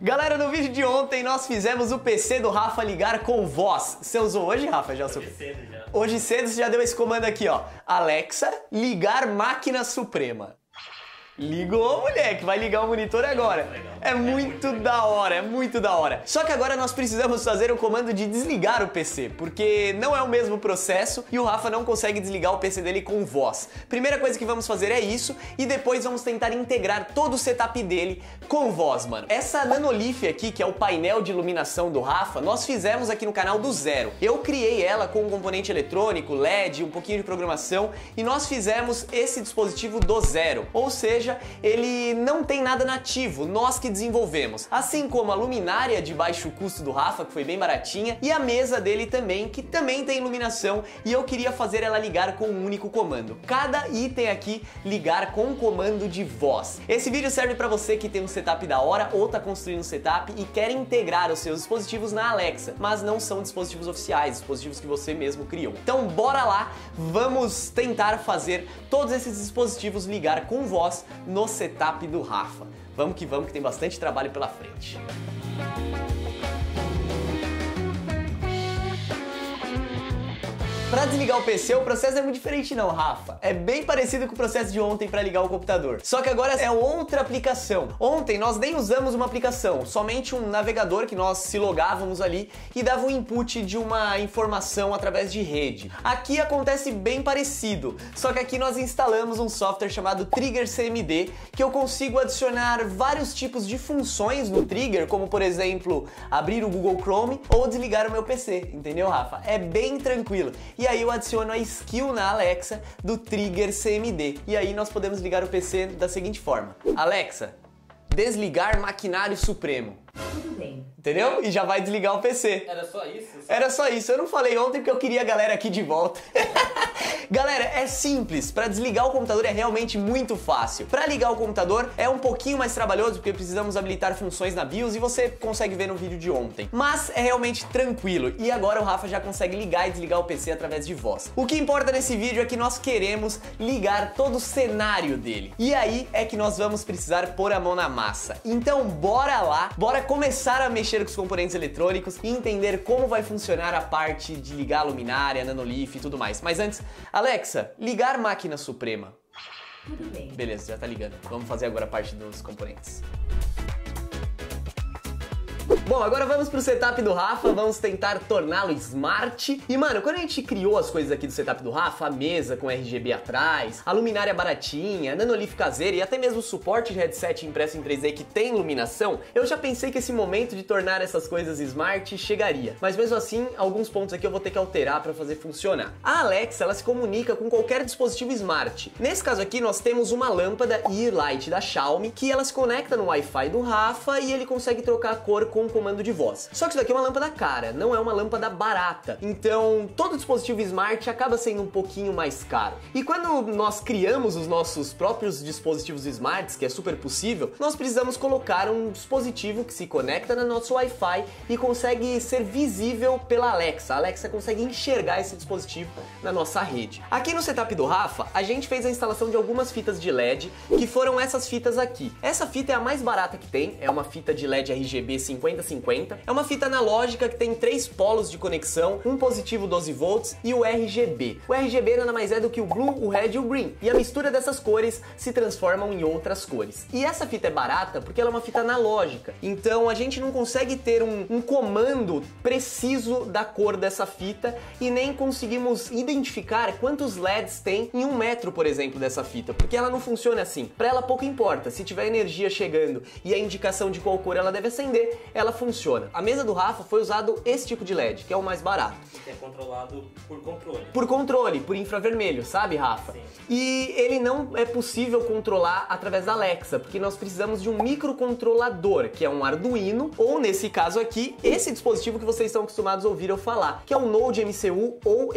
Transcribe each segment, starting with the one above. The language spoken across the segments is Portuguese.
Galera, no vídeo de ontem nós fizemos o PC do Rafa ligar com voz. Você usou hoje, Rafa? Já usou? Hoje cedo já. Hoje cedo você já deu esse comando aqui, ó. Alexa, ligar máquina suprema. Ligou, moleque, vai ligar o monitor agora. É muito da hora, é muito da hora. Só que agora nós precisamos fazer um comando de desligar o PC, porque não é o mesmo processo e o Rafa não consegue desligar o PC dele com voz. Primeira coisa que vamos fazer é isso e depois vamos tentar integrar todo o setup dele com voz, mano. Essa Nanolith aqui, que é o painel de iluminação do Rafa, nós fizemos aqui no canal do zero. Eu criei ela com um componente eletrônico, LED, um pouquinho de programação e nós fizemos esse dispositivo do zero. Ou seja, ele não tem nada nativo, nós que desenvolvemos. Assim como a luminária de baixo custo do Rafa, que foi bem baratinha, e a mesa dele também, que também tem iluminação, e eu queria fazer ela ligar com um único comando. Cada item aqui ligar com um comando de voz. Esse vídeo serve para você que tem um setup da hora ou tá construindo um setup e quer integrar os seus dispositivos na Alexa, mas não são dispositivos oficiais, dispositivos que você mesmo criou. Então bora lá, vamos tentar fazer todos esses dispositivos ligar com voz no setup do Rafa. Vamos que tem bastante trabalho pela frente. Para desligar o PC, o processo é muito diferente não, Rafa. É bem parecido com o processo de ontem para ligar o computador. Só que agora é outra aplicação. Ontem nós nem usamos uma aplicação, somente um navegador que nós se logávamos ali e dava um input de uma informação através de rede. Aqui acontece bem parecido, só que aqui nós instalamos um software chamado Trigger CMD, que eu consigo adicionar vários tipos de funções no Trigger, como por exemplo, abrir o Google Chrome ou desligar o meu PC, entendeu, Rafa? É bem tranquilo. E aí eu adiciono a skill na Alexa do Trigger CMD. E aí nós podemos ligar o PC da seguinte forma. Alexa, desligar maquinário supremo. Tudo bem. Entendeu? E já vai desligar o PC. Era só isso? Era só isso. Eu não falei ontem porque eu queria a galera aqui de volta. Galera, é simples. Para desligar o computador é realmente muito fácil. Para ligar o computador é um pouquinho mais trabalhoso porque precisamos habilitar funções na BIOS e você consegue ver no vídeo de ontem. Mas é realmente tranquilo. E agora o Rafa já consegue ligar e desligar o PC através de voz. O que importa nesse vídeo é que nós queremos ligar todo o cenário dele. E aí é que nós vamos precisar pôr a mão na massa. Então bora lá, bora começar a mexer com os componentes eletrônicos e entender como vai funcionar a parte de ligar a luminária, Nanolith e tudo mais. Mas antes, Alexa, ligar máquina suprema. Tudo bem. Beleza, já tá ligando. Vamos fazer agora a parte dos componentes. Bom, agora vamos pro setup do Rafa, vamos tentar torná-lo smart. E mano, quando a gente criou as coisas aqui do setup do Rafa, a mesa com RGB atrás, a luminária baratinha, a Nanolith caseira e até mesmo o suporte de headset impresso em 3D que tem iluminação, eu já pensei que esse momento de tornar essas coisas smart chegaria. Mas mesmo assim, alguns pontos aqui eu vou ter que alterar para fazer funcionar. A Alexa, ela se comunica com qualquer dispositivo smart. Nesse caso aqui, nós temos uma lâmpada Ear Light da Xiaomi, que ela se conecta no Wi-Fi do Rafa e ele consegue trocar a cor com o comando de voz. Só que isso daqui é uma lâmpada cara, não é uma lâmpada barata. Então, todo dispositivo smart acaba sendo um pouquinho mais caro. E quando nós criamos os nossos próprios dispositivos smarts, que é super possível, nós precisamos colocar um dispositivo que se conecta no nosso Wi-Fi e consegue ser visível pela Alexa. A Alexa consegue enxergar esse dispositivo na nossa rede. Aqui no setup do Rafa, a gente fez a instalação de algumas fitas de LED, que foram essas fitas aqui. Essa fita é a mais barata que tem, é uma fita de LED RGB 5050. É uma fita analógica que tem 3 polos de conexão, um positivo 12 volts e o RGB. O RGB nada mais é do que o blue, o red e o green. E a mistura dessas cores se transformam em outras cores. E essa fita é barata porque ela é uma fita analógica. Então a gente não consegue ter um comando preciso da cor dessa fita e nem conseguimos identificar quantos LEDs tem em 1 metro, por exemplo, dessa fita. Porque ela não funciona assim. Para ela pouco importa. Se tiver energia chegando e a indicação de qual cor ela deve acender, ela funciona. A mesa do Rafa foi usado esse tipo de LED, que é o mais barato. Que é controlado por controle. Por controle, por infravermelho, sabe, Rafa? Sim. E ele não é possível controlar através da Alexa, porque nós precisamos de um microcontrolador, que é um Arduino, ou nesse caso aqui, esse dispositivo que vocês estão acostumados a ouvir eu falar, que é o Node MCU ou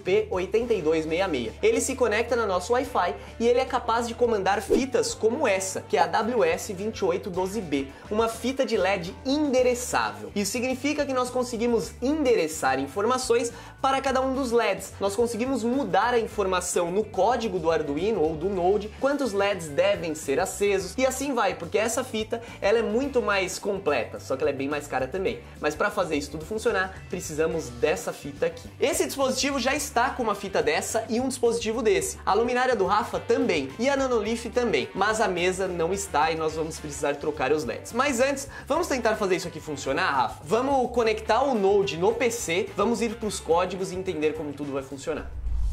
ESP8266. Ele se conecta no nosso Wi-Fi e ele é capaz de comandar fitas como essa, que é a WS2812B, uma fita de LED independente endereçável. Isso significa que nós conseguimos endereçar informações para cada um dos LEDs. Nós conseguimos mudar a informação no código do Arduino ou do Node, quantos LEDs devem ser acesos, e assim vai, porque essa fita ela é muito mais completa, só que ela é bem mais cara também. Mas para fazer isso tudo funcionar, precisamos dessa fita aqui. Esse dispositivo já está com uma fita dessa e um dispositivo desse. A luminária do Rafa também, e a Nanolith também, mas a mesa não está e nós vamos precisar trocar os LEDs. Mas antes, vamos tentar fazer isso aqui funcionar, Rafa? Vamos conectar o Node no PC, vamos ir para os códigos e entender como tudo vai funcionar.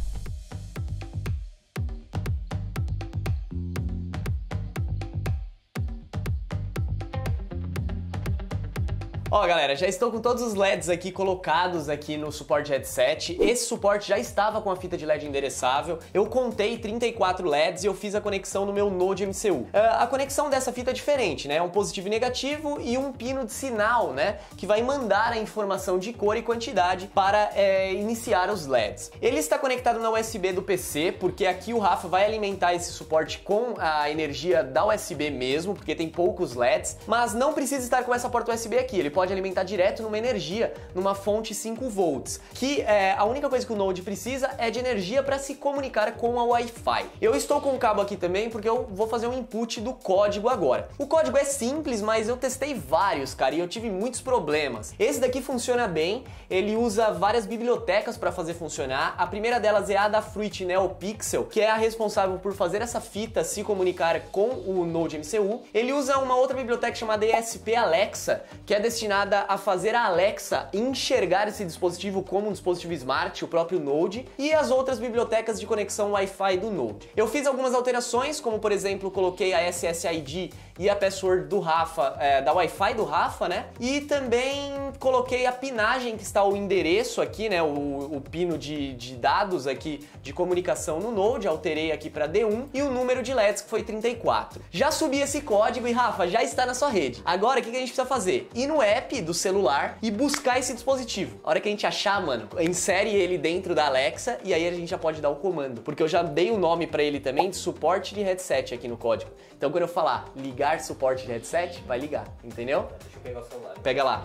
Ó, galera, já estou com todos os LEDs aqui colocados aqui no suporte headset. Esse suporte já estava com a fita de LED endereçável. Eu contei 34 LEDs e eu fiz a conexão no meu Node MCU. A conexão dessa fita é diferente, né? É um positivo e negativo e um pino de sinal, né? Que vai mandar a informação de cor e quantidade para iniciar os LEDs. Ele está conectado na USB do PC, porque aqui o Rafa vai alimentar esse suporte com a energia da USB mesmo, porque tem poucos LEDs, mas não precisa estar com essa porta USB aqui. Ele pode alimentar direto numa energia, numa fonte 5 volts, que a única coisa que o Node precisa é de energia para se comunicar com a Wi-Fi. Eu estou com o cabo aqui também porque eu vou fazer um input do código agora. O código é simples, mas eu testei vários, cara, e eu tive muitos problemas. Esse daqui funciona bem, ele usa várias bibliotecas para fazer funcionar. A primeira delas é a da Fruit NeoPixel, que é a responsável por fazer essa fita se comunicar com o Node MCU. Ele usa uma outra biblioteca chamada ESP-Alexa, que é destinada a fazer a Alexa enxergar esse dispositivo como um dispositivo smart, o próprio Node, e as outras bibliotecas de conexão Wi-Fi do Node. Eu fiz algumas alterações, como por exemplo, coloquei a SSID e a password do Rafa, da Wi-Fi do Rafa, né? E também coloquei a pinagem que está o endereço aqui, né? O pino de dados aqui de comunicação no Node, alterei aqui para D1 e o número de LEDs que foi 34. Já subi esse código e Rafa, já está na sua rede. Agora, o que a gente precisa fazer? Ir no app do celular e buscar esse dispositivo. A hora que a gente achar, mano, insere ele dentro da Alexa e aí a gente já pode dar o comando. Porque eu já dei o nome para ele também de suporte de headset aqui no código. Então quando eu falar ligar suporte de headset, vai ligar, entendeu? Deixa eu pegar o celular. Pega lá.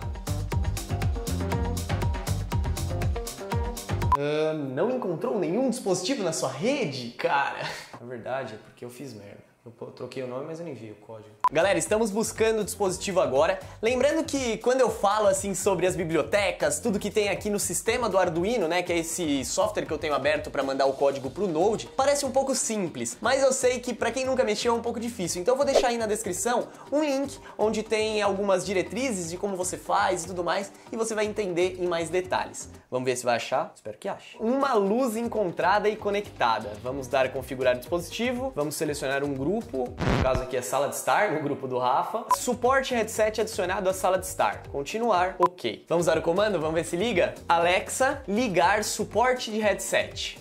Não encontrou nenhum dispositivo na sua rede? Cara, na verdade é porque eu fiz merda. Eu troquei o nome, mas eu nem vi o código. Galera, estamos buscando o dispositivo agora. Lembrando que quando eu falo assim sobre as bibliotecas, tudo que tem aqui no sistema do Arduino, né, que é esse software que eu tenho aberto para mandar o código pro Node, parece um pouco simples, mas eu sei que para quem nunca mexeu é um pouco difícil. Então eu vou deixar aí na descrição um link onde tem algumas diretrizes de como você faz e tudo mais, e você vai entender em mais detalhes. Vamos ver se vai achar? Espero que ache. Uma luz encontrada e conectada. Vamos dar a configurar o dispositivo, vamos selecionar um grupo, no caso aqui é sala de estar, no grupo do Rafa. Suporte headset adicionado à sala de estar. Continuar, ok. Vamos dar o comando, vamos ver se liga? Alexa, ligar suporte de headset.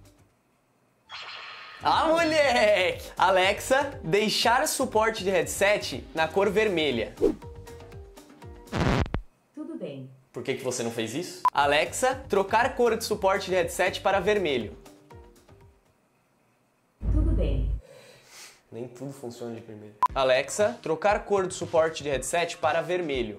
Ah, moleque! Alexa, deixar suporte de headset na cor vermelha. Tudo bem. Por que você não fez isso? Alexa, trocar cor de suporte de headset para vermelho. Tudo bem. Nem tudo funciona de primeiro. Alexa, trocar cor de suporte de headset para vermelho.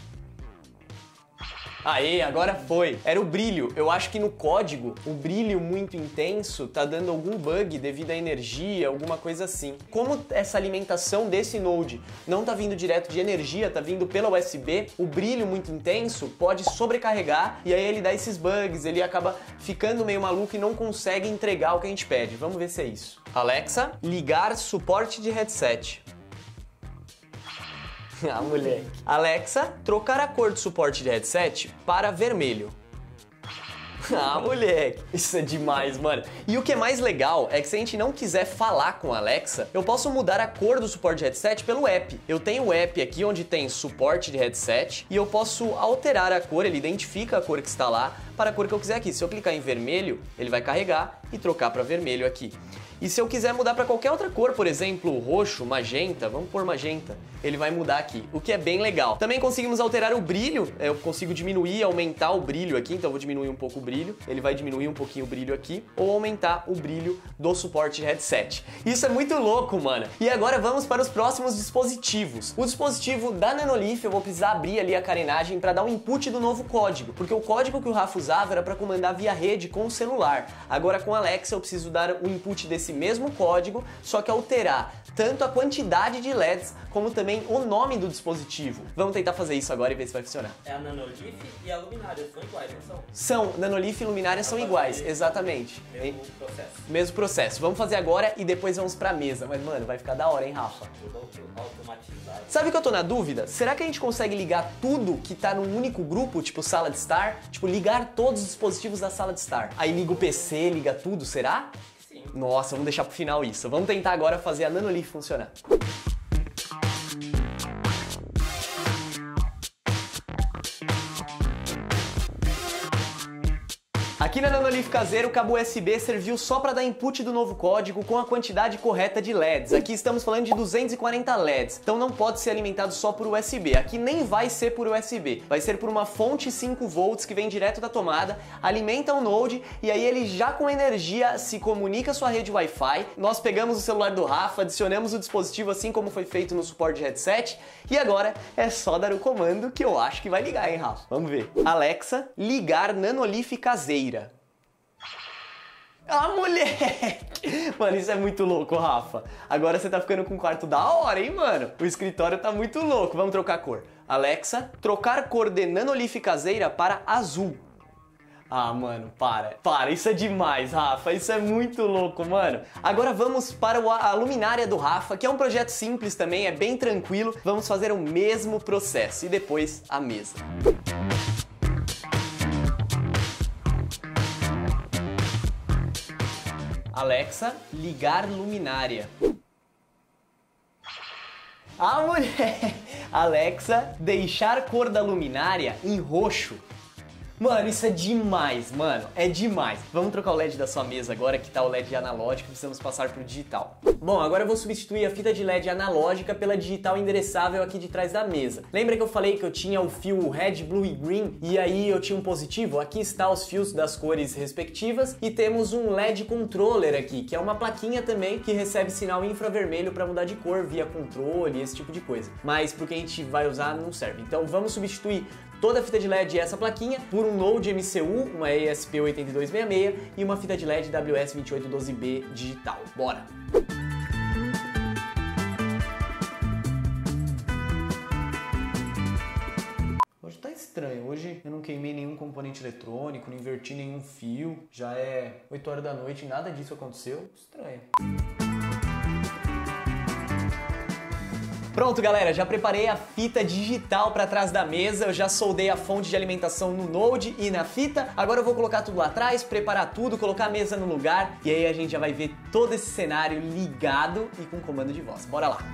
Aê, agora foi. Era o brilho. Eu acho que no código, o brilho muito intenso tá dando algum bug devido à energia, alguma coisa assim. Como essa alimentação desse Node não tá vindo direto de energia, tá vindo pela USB, o brilho muito intenso pode sobrecarregar e aí ele dá esses bugs, ele acaba ficando meio maluco e não consegue entregar o que a gente pede. Vamos ver se é isso. Alexa, ligar suporte de headset. Ah, moleque. Alexa, trocar a cor de suporte de headset para vermelho. Ah, moleque. Isso é demais, mano. E o que é mais legal é que se a gente não quiser falar com a Alexa, eu posso mudar a cor do suporte de headset pelo app. Eu tenho o app aqui onde tem suporte de headset e eu posso alterar a cor, ele identifica a cor que está lá para a cor que eu quiser aqui. Se eu clicar em vermelho, ele vai carregar e trocar para vermelho aqui. E se eu quiser mudar para qualquer outra cor, por exemplo, roxo, magenta, vamos pôr magenta. ele vai mudar aqui, o que é bem legal. Também conseguimos alterar o brilho, eu consigo diminuir e aumentar o brilho aqui, então eu vou diminuir um pouco o brilho, ele vai diminuir um pouquinho o brilho aqui, ou aumentar o brilho do suporte de headset. Isso é muito louco, mano. E agora vamos para os próximos dispositivos. O dispositivo da Nanolife, eu vou precisar abrir ali a carenagem para dar o input do novo código, porque o código que o Rafa usava era para comandar via rede com o celular. Agora com a Alexa eu preciso dar o input desse mesmo código, só que alterar tanto a quantidade de LEDs como também o nome do dispositivo. Vamos tentar fazer isso agora e ver se vai funcionar. É a Nanolife e a Luminária, são iguais, não são? São, Nanolife e Luminária são iguais, exatamente. Mesmo processo. Mesmo processo. Vamos fazer agora e depois vamos pra mesa. Mas, mano, vai ficar da hora, hein, Rafa? Tudo automatizado. Sabe o que eu tô na dúvida? Será que a gente consegue ligar tudo que tá num único grupo, tipo sala de estar? Tipo, ligar todos os dispositivos da sala de estar. Aí liga o PC, liga tudo, será? Sim. Nossa, vamos deixar pro final isso. Vamos tentar agora fazer a Nanolife funcionar. Aqui na Nanolife caseira, o cabo USB serviu só para dar input do novo código com a quantidade correta de LEDs. Aqui estamos falando de 240 LEDs, então não pode ser alimentado só por USB. Aqui nem vai ser por USB, vai ser por uma fonte 5 volts que vem direto da tomada, alimenta o Node e aí ele já com energia se comunica à sua rede Wi-Fi. Nós pegamos o celular do Rafa, adicionamos o dispositivo assim como foi feito no suporte de headset e agora é só dar o comando que eu acho que vai ligar, hein, Rafa? Vamos ver. Alexa, ligar Nanolife caseira. Ah, moleque! Mano, isso é muito louco, Rafa. Agora você tá ficando com um quarto da hora, hein, mano? O escritório tá muito louco. Vamos trocar cor. Alexa, trocar cor de Nanolife caseira para azul. Ah, mano, para, isso é demais, Rafa, isso é muito louco, mano. Agora vamos para a luminária do Rafa, que é um projeto simples também, é bem tranquilo. Vamos fazer o mesmo processo e depois a mesa. Alexa, ligar luminária. Ah, mulher! Alexa, deixar cor da luminária em roxo. Mano, isso é demais, mano, é demais. Vamos trocar o LED da sua mesa agora, que tá o LED analógico, precisamos passar pro digital. Bom, agora eu vou substituir a fita de LED analógica pela digital endereçável aqui de trás da mesa. Lembra que eu falei que eu tinha o fio Red, Blue e Green e aí eu tinha um positivo? Aqui está os fios das cores respectivas e temos um LED controller aqui, que é uma plaquinha também que recebe sinal infravermelho para mudar de cor via controle, esse tipo de coisa. Mas pro que a gente vai usar não serve. Então vamos substituir toda a fita de LED e essa plaquinha por um Node MCU, uma ESP8266 e uma fita de LED WS2812B digital. Bora! Hoje tá estranho, hoje eu não queimei nenhum componente eletrônico, não inverti nenhum fio, já é 8 horas da noite e nada disso aconteceu, estranho. Pronto, galera, já preparei a fita digital para trás da mesa, eu já soldei a fonte de alimentação no Node e na fita. Agora eu vou colocar tudo lá atrás, preparar tudo, colocar a mesa no lugar e aí a gente já vai ver todo esse cenário ligado e com comando de voz. Bora lá!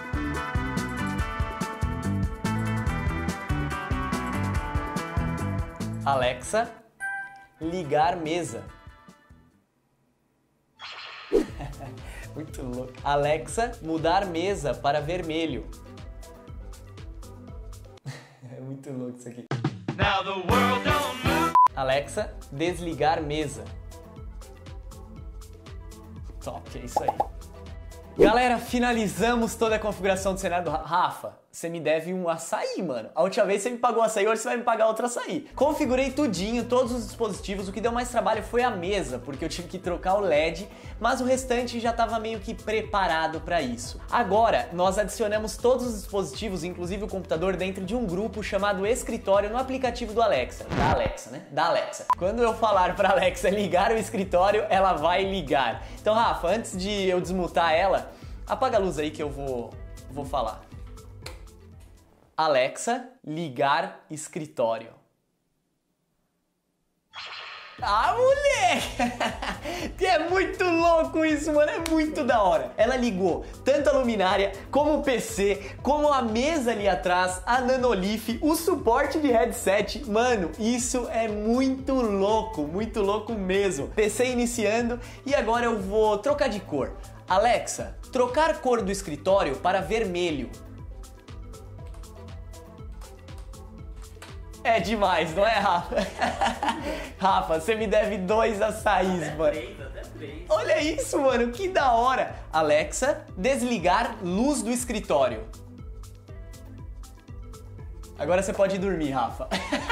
Alexa, ligar mesa. Muito louco. Alexa, mudar mesa para vermelho. É muito louco isso aqui. Now the world don't move. Alexa, desligar mesa. Top, é isso aí. Galera, finalizamos toda a configuração do cenário do Rafa. Você me deve um açaí, mano. A última vez você me pagou açaí, hoje você vai me pagar outro açaí. Configurei tudinho, todos os dispositivos. O que deu mais trabalho foi a mesa, porque eu tive que trocar o LED, mas o restante já estava meio que preparado para isso. Agora, nós adicionamos todos os dispositivos, inclusive o computador, dentro de um grupo chamado Escritório no aplicativo do Alexa. Da Alexa, né? Da Alexa. Quando eu falar para Alexa ligar o escritório, ela vai ligar. Então, Rafa, antes de eu desmutar ela, apaga a luz aí que eu vou falar. Alexa, ligar escritório. Ah, moleque! É muito louco isso, mano, é muito da hora. Ela ligou tanto a luminária, como o PC, como a mesa ali atrás, a Nanolife, o suporte de headset. Mano, isso é muito louco mesmo. PC iniciando e agora eu vou trocar de cor. Alexa, trocar cor do escritório para vermelho. É demais, não é, Rafa? Rafa, você me deve 2 açaís, mano. Até 3. Olha isso, mano, que da hora. Alexa, desligar luz do escritório. Agora você pode dormir, Rafa.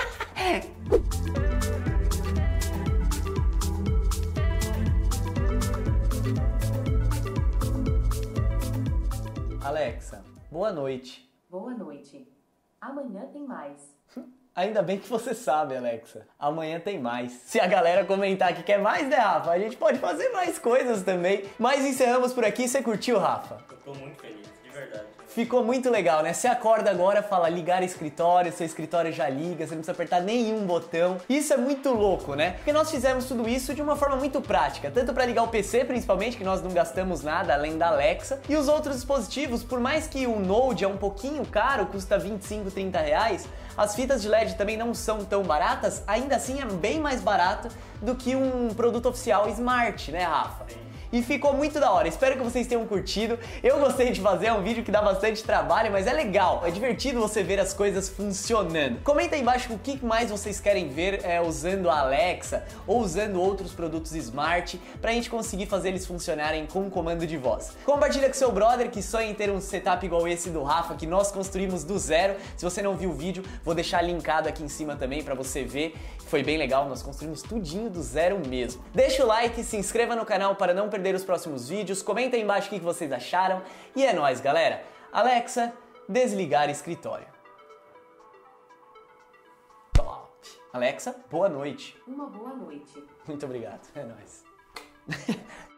Alexa, boa noite. Boa noite. Amanhã tem mais. Ainda bem que você sabe, Alexa. Amanhã tem mais. Se a galera comentar que quer mais, né, Rafa? A gente pode fazer mais coisas também. Mas encerramos por aqui. Você curtiu, Rafa? Eu tô muito feliz, de verdade. Ficou muito legal, né? Você acorda agora, fala ligar escritório, seu escritório já liga, você não precisa apertar nenhum botão. Isso é muito louco, né? Porque nós fizemos tudo isso de uma forma muito prática, tanto para ligar o PC, principalmente, que nós não gastamos nada além da Alexa, e os outros dispositivos, por mais que o Node é um pouquinho caro, custa 25, 30 reais, as fitas de LED também não são tão baratas, ainda assim é bem mais barato do que um produto oficial Smart, né, Rafa? E ficou muito da hora, espero que vocês tenham curtido. Eu gostei de fazer, é um vídeo que dá bastante trabalho, mas é legal, é divertido você ver as coisas funcionando. Comenta aí embaixo o que mais vocês querem ver usando a Alexa ou usando outros produtos Smart pra gente conseguir fazer eles funcionarem com o comando de voz. Compartilha com seu brother que sonha em ter um setup igual esse do Rafa que nós construímos do zero. Se você não viu o vídeo, vou deixar linkado aqui em cima também pra você ver. Foi bem legal, nós construímos tudinho do zero mesmo. Deixa o like, se inscreva no canal para não perder os próximos vídeos, comenta aí embaixo o que vocês acharam e é nóis, galera. Alexa, desligar escritório. Top. Alexa, boa noite. Uma boa noite. Muito obrigado, é nóis.